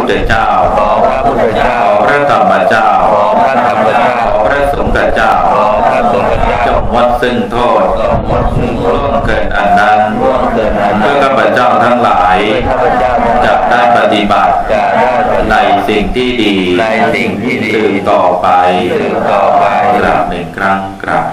ธเจ้าขอพระพุทธเจ้าขอพระธรรมเจ้าขอพระธรรมเจ้าขอพระสงฆ์เจ้าขอพระสงฆ์เจ้าจงงดซึ่งโทษร่วงเกินอันนั้นเพื่อข้าพเจ้าทั้งหลายจะได้ปฏิบัติในสิ่งที่ดีสืบต่อไปกราบหนึ่งครั้งกราบ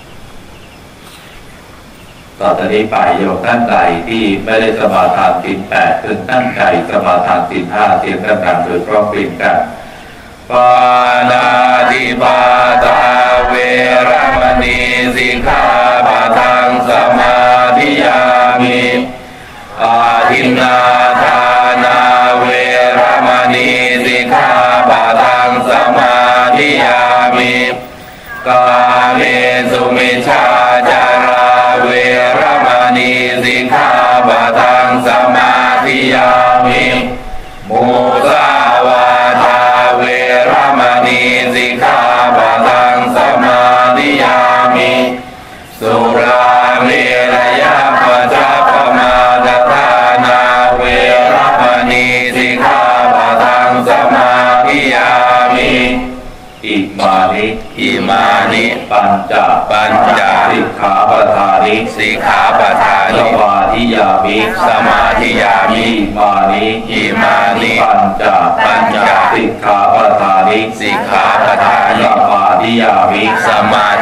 ต่อจากนี้ไปโยมท่านใดที่ไม่ได้สมาทานศีล 8พึงตั้งใจสมาทานศีล 5เสียงดังๆโดยพร้อมเพรียงกันปานาติปาตาเวรมณีสิกขาปะทังสมาธิยามิอาทินนาทานาเวรมณีสิกขาปะทังสมาธิยามิกาเมสุมิชฌาจาราเวรมณีสิกขาปะทังสมาธิยามิมุสาวาทาเวรมณีสิกขาปะทังสมาธิยามิสุราเมรยะปัจจปมาทฐานาเวรมณีสิกขาปะทังสมาธิยามิอิมานิปัญจสิกขาปทานิสมาธิยามิอิมานิปัญจสิกขาปทานิสมาธิยามิอิ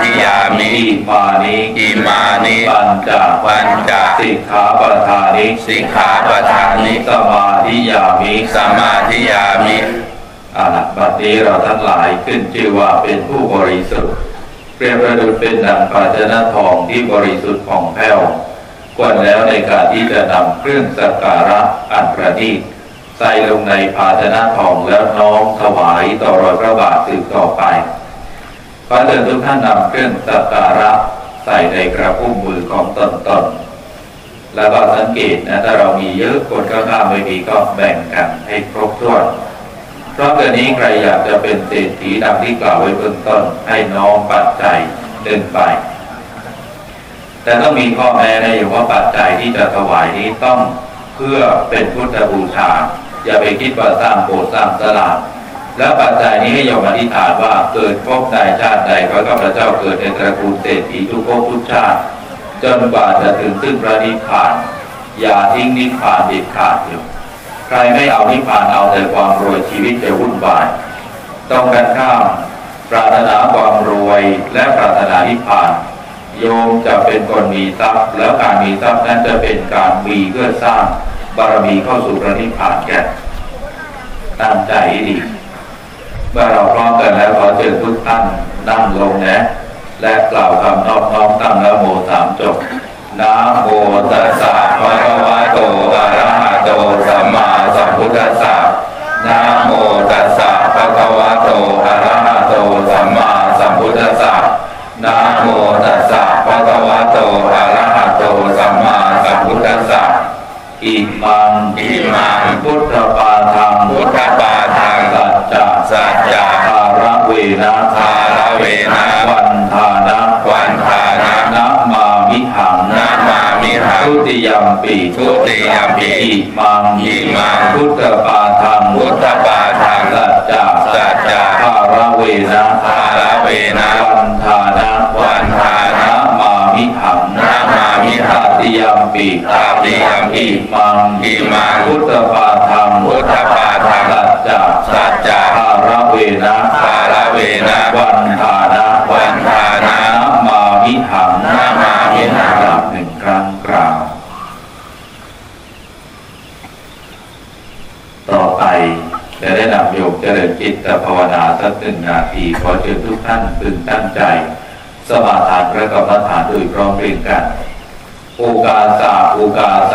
มานิปัญจสิกขาปทานิสมาธิยามิบัดนี้เราทั้งหลายขึ้นชื่อว่าเป็นผู้บริสุทธิ์เปรียบประดุจเป็นดั่งภาชนะทองที่บริสุทธิ์ผ่องแผ้วควรแล้วในการที่จะนำเครื่องสักการะอันประณีตใส่ลงในภาชนะทองแล้วน้อมถวายต่อรอยพระบาทสืบต่อไปขอเชิญทุกท่านนำเครื่องสักการะใส่ในกระพุ้งมือของตนแล้วก็สังเกตนะถ้าเรามีเยอะคนข้างๆไม่มีก็แบ่งกันให้ครบถ้วนเพราะเกิดนี้ใครอยากจะเป็นเศรษฐีดังที่กล่าวไว้เบื้องต้นให้น้อมปัจจัยเดินไปแต่ต้องมีข้อแม้นะอยู่ว่าปัจจัยที่จะถวายนี้ต้องเพื่อเป็นพุทธบูชาอย่าไปคิดว่าสร้างโบสถ์สร้างศาลาแล้วปัจจัยนี้ให้โยมอธิษฐานว่าเกิดภพใดชาติใดขอข้าพเจ้าเกิดในตระกูลเศรษฐีทุกภพทุกชาติจนกว่าจะถึงซึ่งพระนิพพานอย่าทิ้งนิพพานเด็ดขาดอยู่ใครไม่เอานิพพานเอาแต่ความรวยชีวิตจะวุ่นวายต้องกันข้ามปรารถนาความรวยและปรารถนานิพพานโยมจะเป็นคนมีทรัพย์แล้วการมีทรัพย์นั้นจะเป็นการมีเพื่อสร้างบารมีเข้าสู่พระนิพพานแก่ตั้งใจให้ดีเมื่อเราพร้อมกันแล้วขอเชิญทุกท่านนั่งลงนะและกล่าวคำนอบน้อมตั้งนะโม3จบนะโมตัสสะภะคะวะโตอะระหะโตสัมมาสัมพุทธัสสะนะโมตัสสะภะคะวะโตอะระหะโตสัมมาสัมพุทธัสสะนะโมตัสสะภะคะวะโตอะระหะโตสัมมาสัมพุทธัสสะอิมังพุทธปาทังสัจจะภาระเวนะวันทานะนะมามิหังทุติยัมปีอิมังพุทธปาทังสัจจะภาระเวนะวันทานะมามิหังตติยัมปีอิมังพุทธปาทังสัจจะภาระเวนะวันทานะมามิหังกราบหนึ่งครั้งกราบต่อไปจะได้นำโยมเจริญจิตภาวนาสัก1 นาทีขอเชิญทุกท่านพึงตั้งใจสมาทานพระกรรมฐานโดยพร้อมเพรียงกันโอกาสะณโอกาส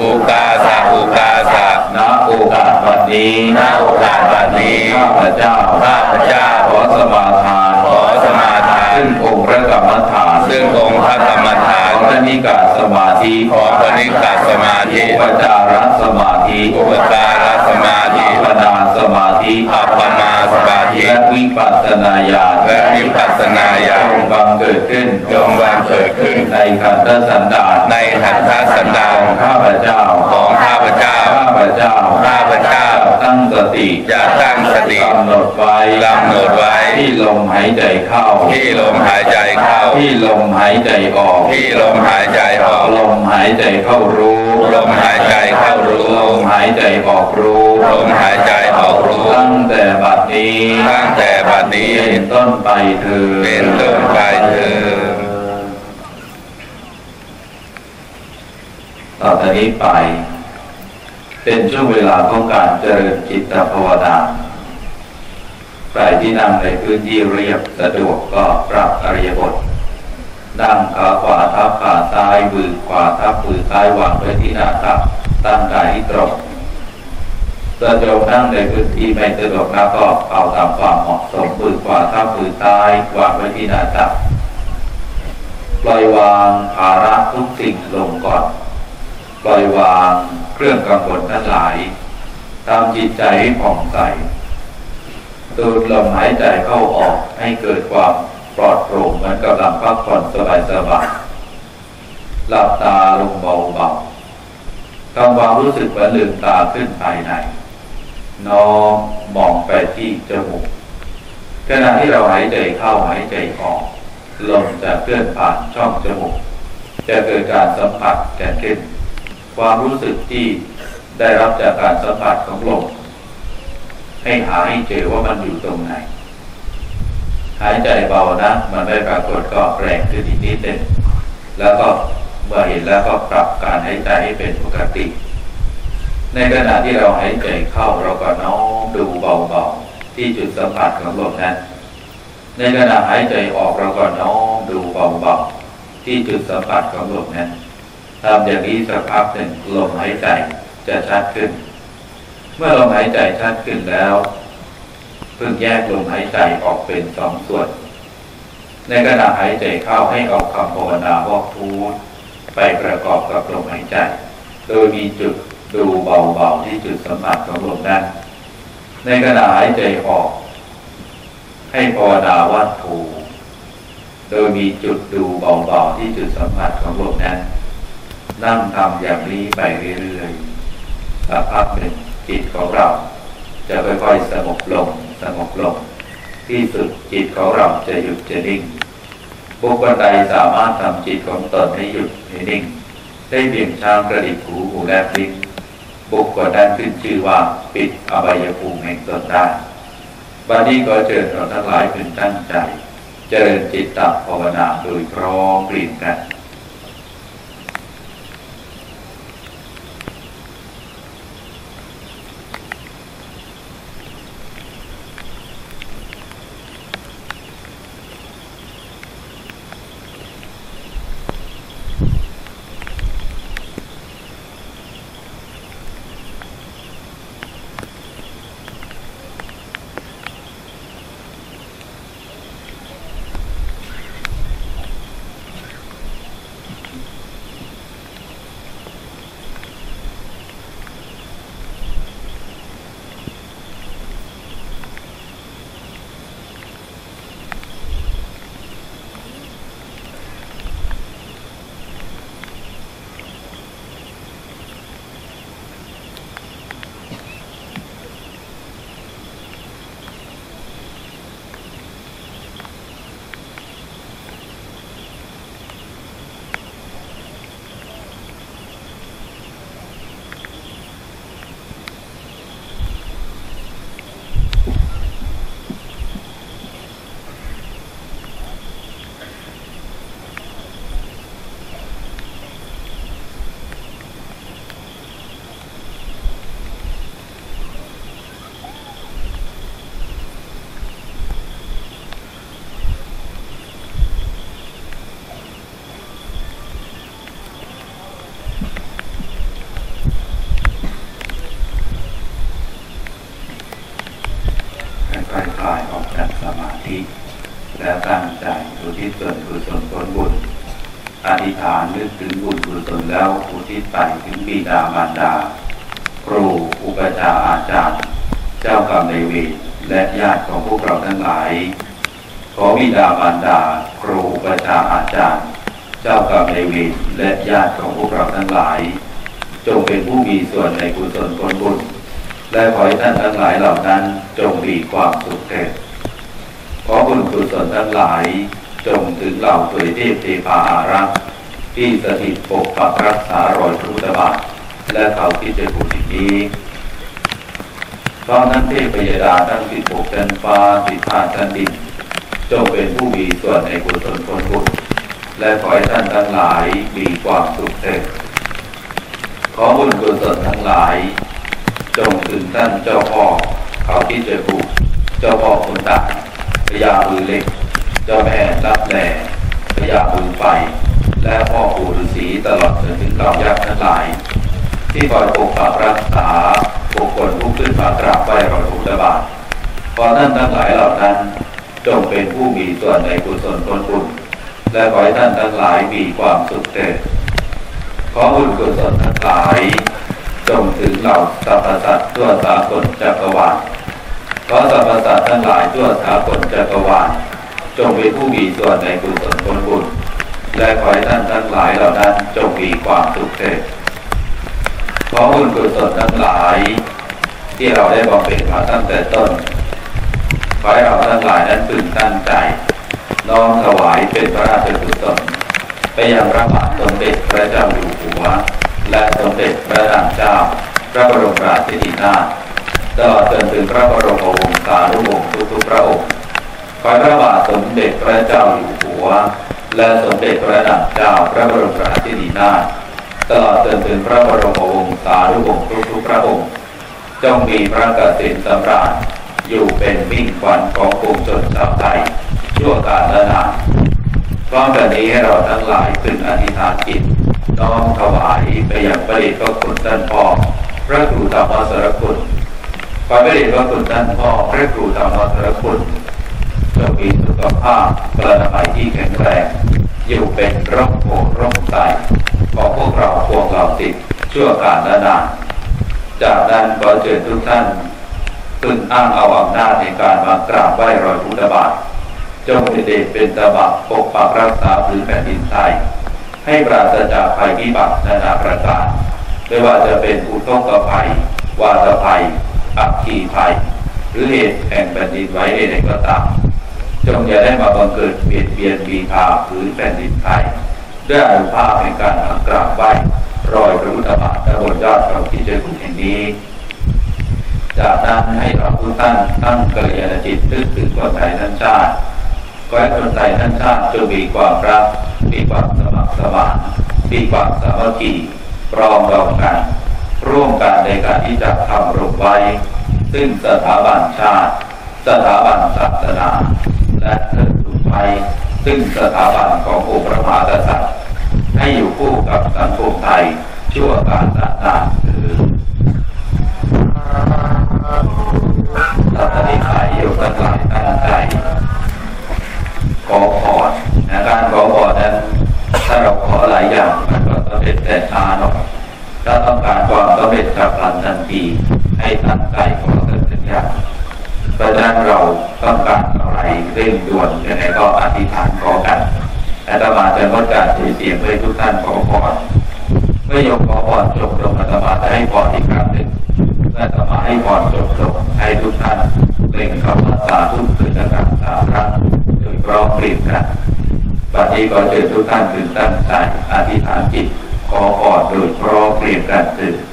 บัดนี้ข้าพเจ้าขอสมาทานซึ่งองค์พระกรรมฐานขอพระนิกาสมาธิอุปจารสมาธิอัปปนาสมาธิและวิปัสสนาญาณจงบังเกิดขึ้นในขันธสันดานของข้าพเจ้าตั้งสติติจะตั้งสติกำหนดไว้ที่ลมหายใจเข้าที่ลมหายใจเข้าที่ลมหายใจออกที่ลมหายใจออกลมหายใจเข้ารู้ลมหายใจเข้ารู้ลมหายใจออกรู้ลมหายใจออกรู้ตั้งแต่บัดนี้เป็นต้นไปเถิดเป็นต้นไปเถิดต่อจากนี้ไปเป็นช่วงเวลาของการเจริญจิตภาวนาใครที่นั่งในพื้นที่เรียบสะดวกก็ปรับอิริยาบถนั่งขาขวาทับขาซ้ายมือขวาทับมือซ้ายวางไว้ที่หน้าตักตั้งกายให้ตรงสะดวกนั่งในพื้นที่ไม่สะดวกนะก็เอาตามความเหมาะสมมือขวาทับมือซ้ายวางไว้ที่หน้าตักปล่อยวางภาระทุกสิ่งลงก่อนปล่อยวางเครื่องกังวลทั้งหลายทำจิตใจให้ผ่องใสสูดลมหายใจเข้าออกให้เกิดความปลอดโปร่งเหมือนกำลังพักผ่อนสบายๆหลับตาลงเบาๆทำความรู้สึกว่าลืมตาขึ้นภายในน้อมมองไปที่จมูกขณะที่เราหายใจเข้าหายใจออกลมจะเคลื่อนผ่านช่องจมูกจะเกิดการสัมผัสแก่ขึ้นความรู้สึกที่ได้รับจากการสัมผัสของลมให้หาให้เจอว่ามันอยู่ตรงไหนหายใจเบานะมันไม่ปรากฏก็แรงขึ้นอีกนิดนึงแล้วก็เมื่อเห็นแล้วก็ปรับการหายใจให้เป็นปกติในขณะที่เราหายใจเข้าเราก็น้อมดูเบาๆที่จุดสัมผัสของลมนั้นในขณะหายใจออกเราก็น้อมดูเบาๆที่จุดสัมผัสของลมนั้นทำอย่างนี้สักพักหนึ่งลมหายใจจะชัดขึ้นเมื่อลมหายใจชัดขึ้นแล้วเพิ่งแยกลมหายใจออกเป็นสองส่วนในขณะหายใจเข้าให้เอาคำภาวนาว่าพุทไปประกอบกับลมหายใจโดยมีจุดดูเบาๆที่จุดสัมผัสของลมนั้นในขณะหายใจออกให้ภาวนาว่าโธโดยมีจุดดูเบาๆที่จุดสัมผัสของลมนั้นนั่งทำอย่างนี้ไปเรื่อยๆสักพักหนึ่งจิตของเราจะค่อยๆสงบลงที่สุดจิตของเราจะหยุดจะนิ่งบุคคลใดสามารถทำจิตของตนให้หยุดให้นิ่งได้เพียงช้างกระดิกหูแลบลิ้นบุคคลนั้นขึ้นชื่อว่าปิดอบายภูมิแห่งตนได้บัดนี้ก็เชิญเราทั้งหลายพึงตั้งใจเจริญจิตตภาวนาโดยพร้อมเพรียงกันแล้วตั้งใจอุทิศส่วนกุศลผลบุญอธิษฐานนึกถึงบุญกุศลแล้วอุทิศไปถึงบิดามารดาครูอุปชาอาจารย์เจ้ากรรมนายเวรและญาติของพวกเราทั้งหลายขอบิดามารดาครูอุปชาอาจารย์เจ้ากรรมนายเวรและญาติของพวกเราทั้งหลายจงเป็นผู้มีส่วนในกุศลผลบุญและขอให้ท่านทั้งหลายเหล่านั้นจงมีความสุขเถิดขอบุญกุศลทั้งหลายจงถึงเหล่าทวยเทพเทพาอารักษ์ที่สถิตปกปักรักษารอยพระพุทธบาทและเขาที่จะผูกจิตนี้เพราะนั้นเทพยดาทั้ง16ชั้นฟ้า15ชั้นดินจงเป็นผู้มีส่วนในกุศลผลบุญและขอให้ท่านทั้งหลายมีความสุขเถิดขอบุญกุศลทั้งหลายจงถึงท่านเจ้าพ่อเขาที่จะผูกเจ้าพ่อคนตายพญามือเล็กเจ้าแม่รับแลพญามือไฟและพ่อปู่ฤาษีตลอดจนถึงเหล่ายักษ์ทั้งหลายที่คอยปกปักรักษาบุคคลผู้ขึ้นมากราบไหว้รอยพระพุทธบาทขอท่านทั้งหลายเหล่านั้นจงเป็นผู้มีส่วนในกุศลผลบุญและขอให้ท่านทั้งหลายมีความสุขเถิดขอบุญกุศลทั้งหลายจงถึงเหล่าสรรพสัตว์ทั่วสากลจักรวาลขอสรรพสัตว์ทั้งหลายทั่วสากลจักรวาลจงเป็นผู้มีส่วนในกุศลผลบุญและขอให้ท่านทั้งหลายเหล่านั้นจงมีความสุขเถิดขอบุญกุศลทั้งหลายที่เราได้บำเพ็ญมาตั้งแต่ต้นขอให้เราทั้งหลายนั้นพึงตั้งใจน้อมถวายเป็นพระราชกุศลไปยังพระบาทสมเด็จพระเจ้าอยู่หัวและสมเด็จพระนางเจ้าพระบรมราชินีนาถตลอดจนถึงพระบรมวงศานุวงศ์ทุกๆพระองค์ขอพระบาทสมเด็จพระเจ้าอยู่หัวและสมเด็จพระนางเจ้าพระบรมราชินีนาถตลอดจนถึงพระบรมวงศานุวงศ์ทุกๆพระองค์จงมีพระเกษมสำราญอยู่เป็นมิ่งขวัญของปวงชนชาวไทยชั่วกาลนานพร้อมกันนี้ให้เราทั้งหลายพึงอธิษฐานจิตน้อมถวายไปยังพระเดชพระคุณท่านพ่อพระครูธรรมสรคุณขอพระเดชพระคุณท่านพ่อพระครูธรรมสรคุณจงมีสุขภาพพลานามัยที่แข็งแรงอยู่เป็นร่มโพร่มไทรของพวกเราพวกเราติดชั่วกาลนานจากนั้นขอเชิญทุกท่านพึงอ้างเอาอำนาจในการมากราบไหว้รอยพุทธบาทจงเป็นเดชเป็นตบะปกปักรักษาพื้นแผ่นดินไทยให้ปราศจากภัยพิบัตินานาประการไม่ว่าจะเป็นอุทกภัยวาตภัยอัคคีภัยหรือเหตุแห่งแผ่นดินไหวใดๆก็ตามจงอย่าได้มาบังเกิดเบียดเบียนบีทาพื้นแผ่นดินไทยด้วยอานุภาพในการมากราบไหว้รอยพระพุทธบาทณบนยอดเขาที่เจริญแห่งนี้จากนั้นให้เราทุกท่านตั้งกัลยาณจิตนึกถึงคนไทยทั้งชาติขอให้คนไทยทั้งชาติจงมีความรักมีความสมัครสมานมีความสามัคคีปรองดองกันร่วมกันในการที่จะทำรงไว้ซึ่งสถาบันชาติสถาบันศาสนาและเทิดทูนไว้ซึ่งสถาบันขององค์พระมหากษัตริย์ให้อยู่คู่กับสังคมไทยชั่วกาลนานเราตอนนี้ขายอยู่กันหลายตั้งใจขอพรการขอพรนั้นถ้าเราขอหลายอย่างมันก็สำเร็จแต่ช้าหน่อยถ้าต้องการความสำเร็จฉับพลันทันทีให้ตั้งใจขอสัญญาเพราะฉะนั้นเราต้องการอะไรเร่งด่วนยังไงก็อธิษฐานขอกันอาตมาจะงดการเสียงให้ทุกท่านขอพรเมื่อยกขอพรจบลงอาตมาจะให้พรอีกครั้งหนึ่งเมื่ออาตมาให้พรจบลงให้ทุกท่านเร่งคำว่าสาธุคือการสาธุโดยพร้อมเพรียงกันบัดนี้ก็เชิญทุกท่านพึงตั้งใจอธิษฐานจิตขอพรโดยพร้อมเพรียงกันเถิด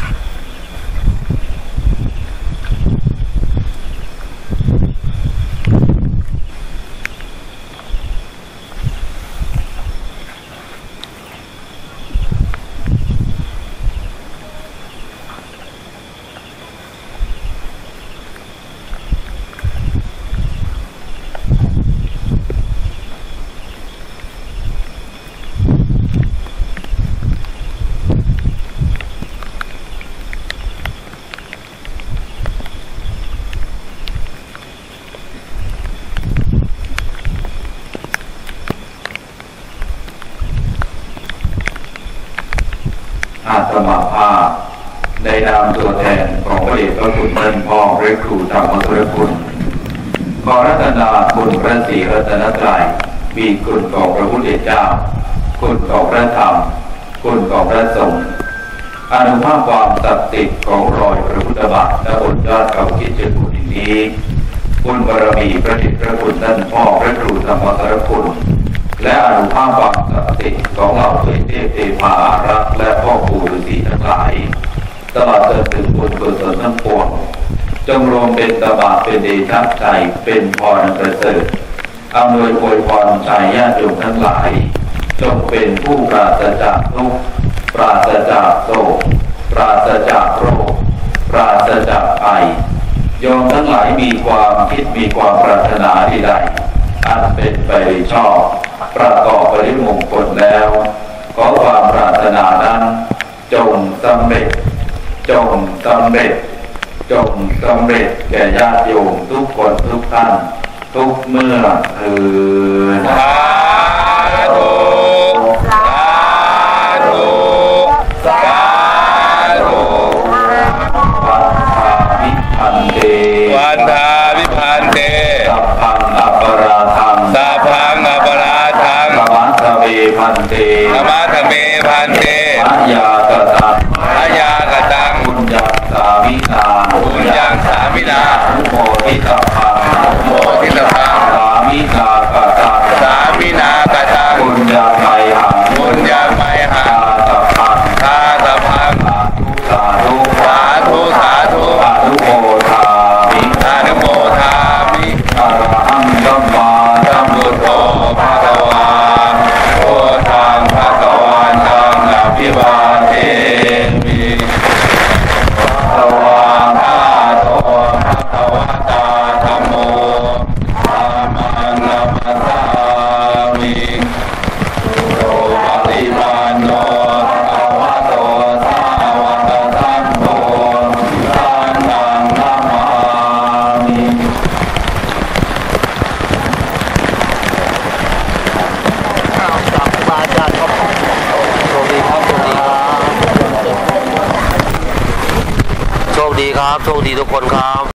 อาตมาภาพในนามตัวแทนของพระเดชพระคุณท่านพ่อพระครูธรรมสรคุณขอรัตนาคุณพระศรีรัตนตรัยมีคุณของพระพุทธเจ้าคุณของพระธรรมคุณของพระสงฆ์อนุภาพความศักดิ์สิทธิ์ของรอยพระพุทธบาทและบนยอดเขาคิดเจริญแห่งนี้คุณบารมีพระเดชพระคุณท่านพ่อพระครูธรรมสารคุณและอนุภาพความศักดิ์สิทธิ์ของเหล่าเทพเทพาอารักษ์และพ่อปู่ฤาษีทั้งหลายตลอดจนถึงบุญกุศลทั้งปวงจงรวมเป็นตบะเป็นเดชะใจเป็นพรประเสริฐอำนวยอวยพรใจญาติโยมทั้งหลายจงเป็นผู้ปราศจากทุกข์ปราศจากโศกปราศจากโรคปราศจากภัยโยมทั้งหลายมีความคิดมีความปรารถนาใดๆอันเป็นไปชอบประกอบไปด้วยมงคลแล้วขอความปรารถนานั้นจงสำเร็จจงสำเร็จจงสำเร็จแก่ญาติโยมทุกคนทุกท่านทุกเมื่อสาธุสาธุสาธุวันทาวิพันเตวันทาวิพันเตสัพพังอัปราทังสัพพังอัปราทังธรรมะทเวพันเตธรรมะทเวพันเตมะยากตังมะยากตังบุญญาสามินาบุญญาสามินาโมทิตพังโมทิตพังสามินากตังสามินากตังบุญญาไมหังบุญญาไมหังตาตพังตาตพังสาธุสาธุสาธุอนุโมทามิอนุโมทามิอรหังสัมมาสัมพุทโธภะคะวาโอทังภะคะวันตังอภิวาเทมิสวากขาโตภะคะวะตาธัมโมธัมมังนัมมัสสามิโตปฏิปันโนภะคะวะโตสาวกสังโฆสังฆังนัมมามิโชคดีครับโชคดีทุกคนครับ